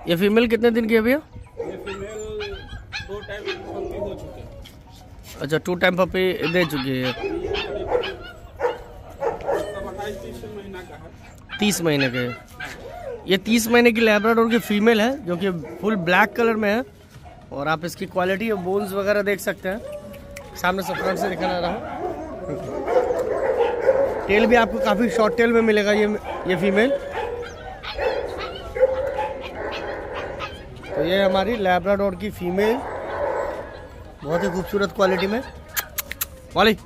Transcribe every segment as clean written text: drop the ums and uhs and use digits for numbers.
ये फीमेल कितने दिन की है भैया? ये फीमेल 2 टाइम पपी हो चुके हैं। अच्छा 2 टाइम पपी दे चुकी है। 30 महीना का है। 30 महीने के। ये 30 महीने की लैब्राडोर की फीमेल है जो कि फुल ब्लैक कलर में है। और आप इसकी क्वालिटी और बोन्स वगैरह देख सकते हैं। सामने से फ्रंट से दिखाना रहा। टेल भी आपको काफ़ी शॉर्ट टेल में मिलेगा ये फीमेल। तो ये हमारी लैब्राडोर की फीमेल बहुत ही खूबसूरत क्वालिटी में। वाली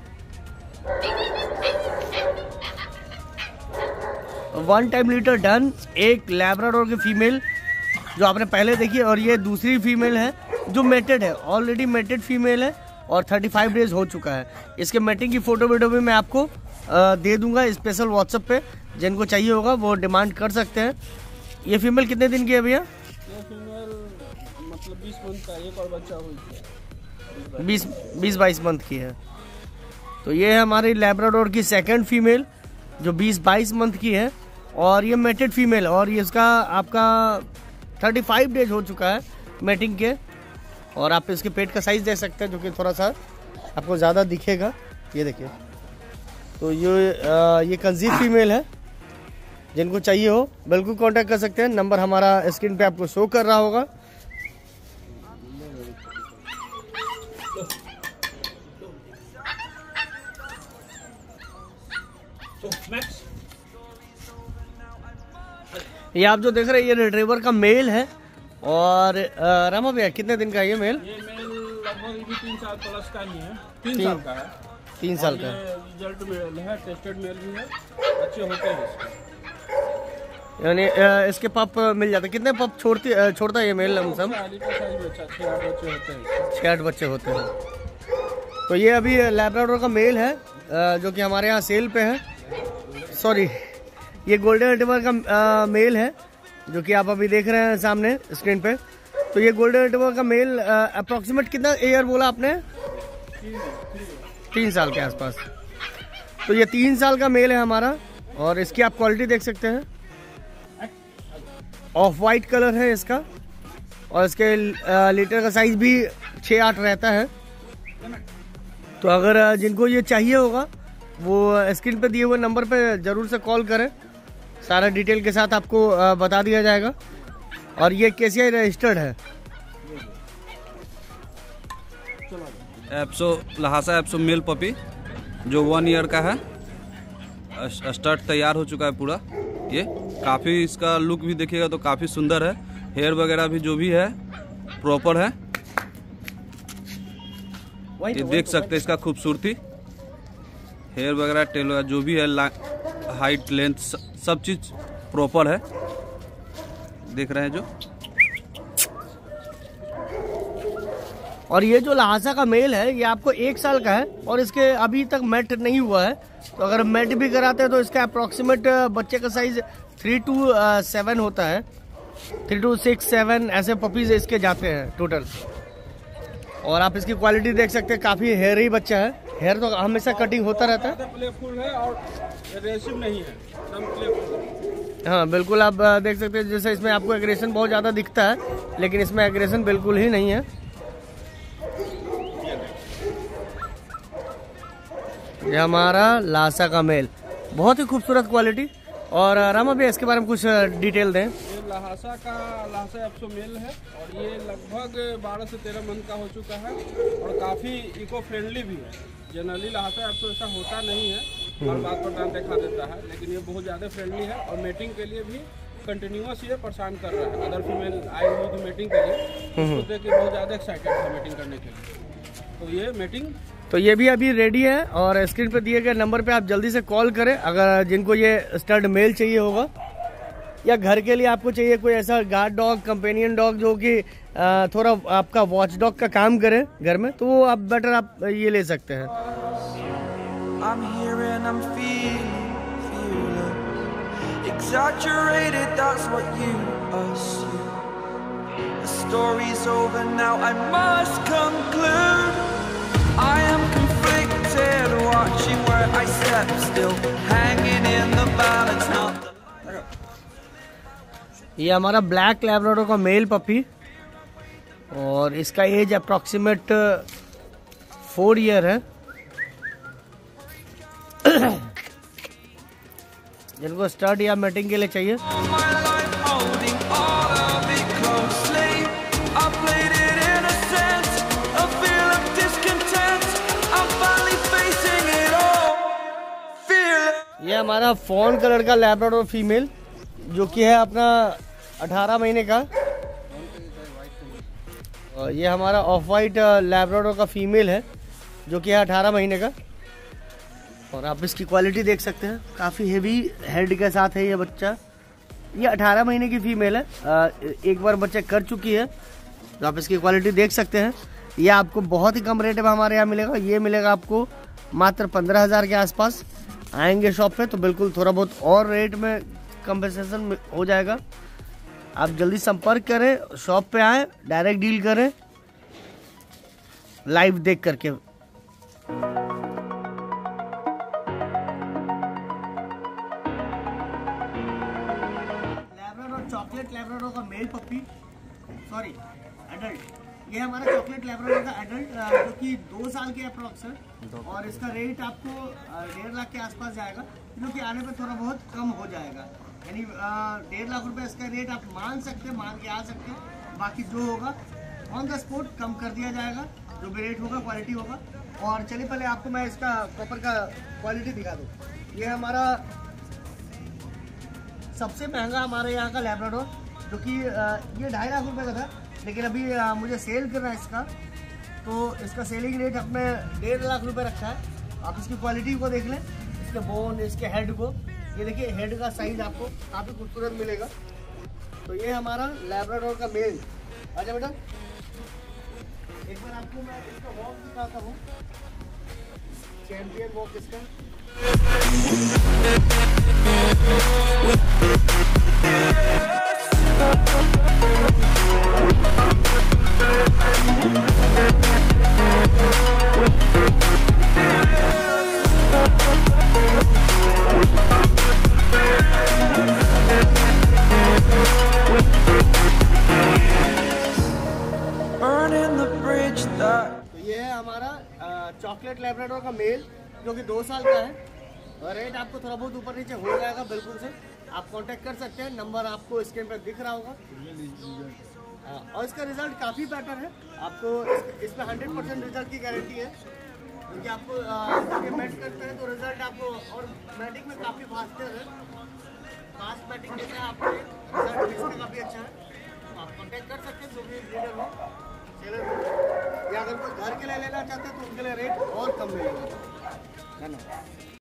1 टाइम लीटर डन। एक लैब्राडोर की फीमेल जो आपने पहले देखी, और ये दूसरी फीमेल है जो मेटेड है, ऑलरेडी मेटेड फीमेल है और 35 डेज हो चुका है। इसके मेटिंग की फोटो वीडियो भी मैं आपको दे दूंगा स्पेशल व्हाट्सएप पे। जिनको चाहिए होगा वो डिमांड कर सकते हैं। ये फीमेल कितने दिन की है भैया? ये फीमेल मतलब 20 मंथ का, एक और बच्चा हुई है। 20-22 मंथ की है। तो ये है हमारी लैब्राडोर की सेकंड फीमेल जो 20-22 मंथ की है और ये मेटेड फीमेल, और ये इसका आपका 35 डेज हो चुका है मेटिंग के। और आप इसके पेट का साइज देख सकते हैं जो कि थोड़ा सा आपको ज़्यादा दिखेगा। ये देखिए। तो ये कंसीव फीमेल है। जिनको चाहिए हो बिल्कुल कांटेक्ट कर सकते हैं। नंबर हमारा स्क्रीन पे आपको शो कर रहा होगा। ये आप जो देख रहे हैं ये रिट्रीवर का मेल है। और रामा भैया कितने दिन का है ये मेल? ये मेल लगभग 3 साल प्लस का ही है। 3 साल का है। 3 साल का। रिजल्ट मेल है, टेस्टेड मेल भी है, अच्छे होते हैं इसके। यानी इसके पप मिल जाते। कितने पप छोड़ता है ये मेल? लमसम 6-8 बच्चे होते हैं। तो ये अभी लैब्राडोर का मेल है जो कि हमारे यहाँ सेल पे है। सॉरी, ये गोल्डन रिट्रीवर का मेल है जो कि आप अभी देख रहे हैं सामने स्क्रीन पे। तो ये गोल्डन रिट्रीवर का मेल अप्रोक्सीमेट कितना ईयर बोला आपने? 3 साल के आसपास। तो ये 3 साल का मेल है हमारा। और इसकी आप क्वालिटी देख सकते हैं। ऑफ वाइट कलर है इसका। और इसके लीटर का साइज भी 6-8 रहता है। तो अगर जिनको ये चाहिए होगा वो स्क्रीन पे दिए हुए नंबर पे ज़रूर से कॉल करें। सारा डिटेल के साथ आपको बता दिया जाएगा। और ये केसीआई रजिस्टर्ड है। लहासा एप्सो मेल पपी जो 1 ईयर का है। स्टार्ट तैयार हो चुका है पूरा। ये काफ़ी इसका लुक भी देखिएगा तो काफ़ी सुंदर है। हेयर वगैरह भी जो भी है प्रॉपर है। ये देख सकते हैं इसका खूबसूरती। हेयर वगैरह टेल वगैरह जो भी है, हाइट लेंथ सब चीज़ प्रॉपर है। देख रहे हैं जो। और ये जो लहासा का मेल है ये आपको 1 साल का है और इसके अभी तक मेट नहीं हुआ है। तो अगर मेट भी कराते हैं तो इसका अप्रोक्सीमेट बच्चे का साइज 3 to 7 होता है। 3 to 6, 7 ऐसे पपीज इसके जाते हैं टोटल। और आप इसकी क्वालिटी देख सकते हैं, काफ़ी हेयरी बच्चा है। हेयर तो हमेशा कटिंग होता रहता है। प्लेफुल है और एग्रेसिव नहीं है, एकदम प्लेफुल। हाँ बिल्कुल, आप देख सकते हैं जैसे इसमें आपको एग्रेशन बहुत ज़्यादा दिखता है लेकिन इसमें एग्रेशन बिल्कुल ही नहीं है। ये हमारा लासा का मेल, बहुत ही खूबसूरत क्वालिटी। और रामा भैया इसके बारे में कुछ डिटेल दें। ये लहासा एप्सो मेल है और ये लगभग 12 से 13 मंथ का हो चुका है और काफ़ी इको फ्रेंडली भी है। जनरली लहासा एप्सो ऐसा होता नहीं है, हर बात पर ध्यान दिखा देता है, लेकिन ये बहुत ज़्यादा फ्रेंडली है और मेटिंग के लिए भी कंटिन्यूअस ये परेशान कर रहा है। अदर फीमेल आई हुई थी मेटिंग के लिए, उसको देख के बहुत ज़्यादा एक्साइटेड है मेटिंग करने के लिए। तो ये मेटिंग तो ये भी अभी रेडी है और स्क्रीन पे दिए गए नंबर पे आप जल्दी से कॉल करें अगर जिनको ये स्टड मेल चाहिए होगा या घर के लिए आपको चाहिए कोई ऐसा गार्ड डॉग, कंपेनियन डॉग जो कि थोड़ा आपका वॉच डॉग का काम करे घर में, तो वो आप बेटर आप ये ले सकते हैं। I'm here and I'm feeling exaggerated, that's what you assume. The story's over now, I must conclude. I am conflicted, watching where I step still, hanging in the balance, not the... ये हमारा black Labrador का male puppy और इसका as approximate 4 year है। जिनको stud या matting के लिए चाहिए ये हमारा फॉन कलर का लैब्राडोर फीमेल जो कि है अपना 18 महीने का। और ये हमारा ऑफ वाइट लैब्राडोर का फीमेल है जो कि है 18 महीने का। और आप इसकी क्वालिटी देख सकते हैं, काफ़ी हेवी हेड के साथ है ये बच्चा। ये 18 महीने की फीमेल है, एक बार बच्चा कर चुकी है। तो आप इसकी क्वालिटी देख सकते हैं। ये आपको बहुत ही कम रेट में हमारे यहाँ मिलेगा। ये मिलेगा आपको मात्र 15,000 के आसपास। आएंगे शॉप पे तो बिल्कुल थोड़ा बहुत और रेट में कंपनसेशन हो जाएगा। आप जल्दी संपर्क करें, शॉप पे आए, डायरेक्ट डील करें लाइव देख करके। चॉकलेट लैब्राडोर का मेल पपी, सॉरी एडल्ट। ये हमारा चॉकलेट लैब्राडोर का एडल्ट जो कि 2 साल के अप्रॉक्स है। और इसका रेट आपको 1.5 लाख के आसपास जाएगा, जो कि आने पे थोड़ा बहुत कम हो जाएगा। यानी 1.5 लाख रुपए इसका रेट आप मान सकते हैं, मान के आ सकते हैं। बाकी जो होगा ऑन द स्पॉट कम कर दिया जाएगा, जो भी रेट होगा, क्वालिटी होगा। और चलिए पहले आपको मैं इसका कॉपर का क्वालिटी दिखा दूँ। ये हमारा सबसे महंगा हमारे यहाँ का लैब्राडोर, जो कि ये 2.5 लाख रुपए का था, लेकिन अभी मुझे सेल करना है इसका, तो इसका सेलिंग रेट अपने 1.5 लाख रुपए रखा है। आप इसकी क्वालिटी को देख लें, इसके बोन, इसके हेड को। ये देखिए हेड का साइज आपको काफ़ी खूबसूरत मिलेगा। तो ये हमारा लैब्राडोर का मेल। अच्छा बेटा, एक बार आपको मैं इसका वॉक दिखाता हूँ, चैंपियन वॉक इसका। तो ये है हमारा चॉकलेट लैब्राडोर का मेल जो कि 2 साल का है। और रेट आपको थोड़ा बहुत ऊपर नीचे हो जाएगा बिल्कुल से। आप कांटेक्ट कर सकते हैं, नंबर आपको स्क्रीन पर दिख रहा होगा। और इसका रिजल्ट काफ़ी बेटर है। आपको इसमें 100% रिजल्ट की गारंटी है, क्योंकि आपको जब मैच करते हैं तो रिजल्ट आपको, और मैटिंग में काफ़ी फास्टर है, फास्ट मैटिंग देता है आपको। रिजल्ट इसका काफ़ी अच्छा है। आप कांटेक्ट कर सकते हैं जो भी ब्रीडर हो, सेलर हो, या अगर कोई घर के लिए लेना चाहते हैं तो उनके लिए रेट और कम मिलेगा। धन्यवाद।